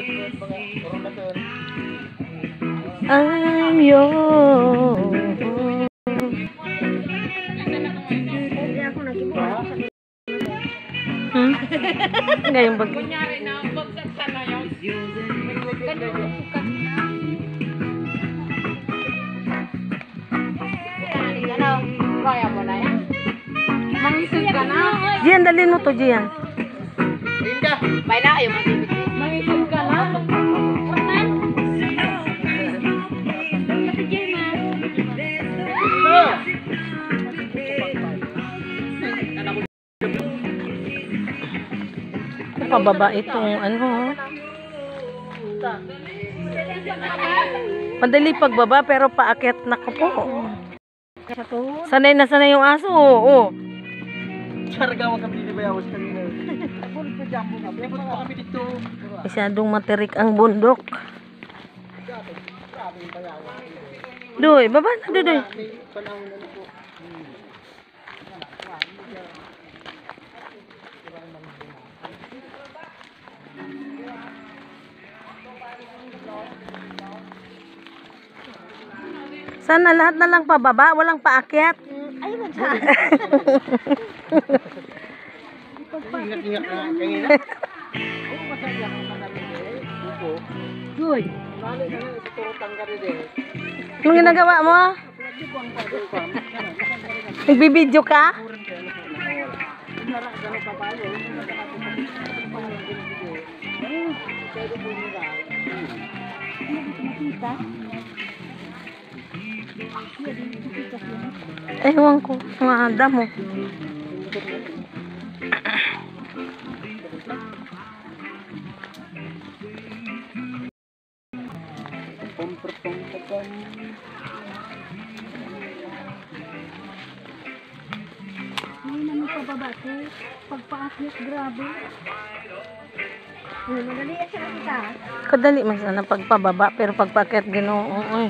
I'm yours. Ngayon bag. Kunyari na bagsak sana yun. Kaya mo na yan. Mangisig ka na. Gian, dalhin mo to, Gian. May na, ayaw matibig. Mangisig ka na. Pababa itong ano. Madali pagbaba pero paakyat na ko po. Sanay na sanay yung aso. Oo. Sarga wag kami bayawas kanina. Puro pa jambo na. Pero kami dito. Masyadong materik ang bundok. Doy, baba na doy. Sana lahat na lang pababa, walang paakyat. Ayun siya. Ingat-ingat na kanina. Oo, masaya ka na rin. Buko. Doy. Nali na lang ito tangga rin eh. Anong ginagawa mo? Nagbibideo ka? Ewan ko, mga damo. Hindi naman pababa ko. Pagpaakyat, grabe. Madali yan siya kita. Kadali man sana pagpababa, pero pagpaakyat Ginoo. Oy.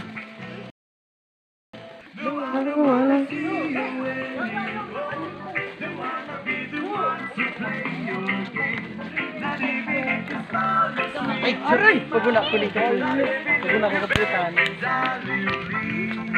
Ay, aray! Paguna ko dito. Paguna ko kapitan.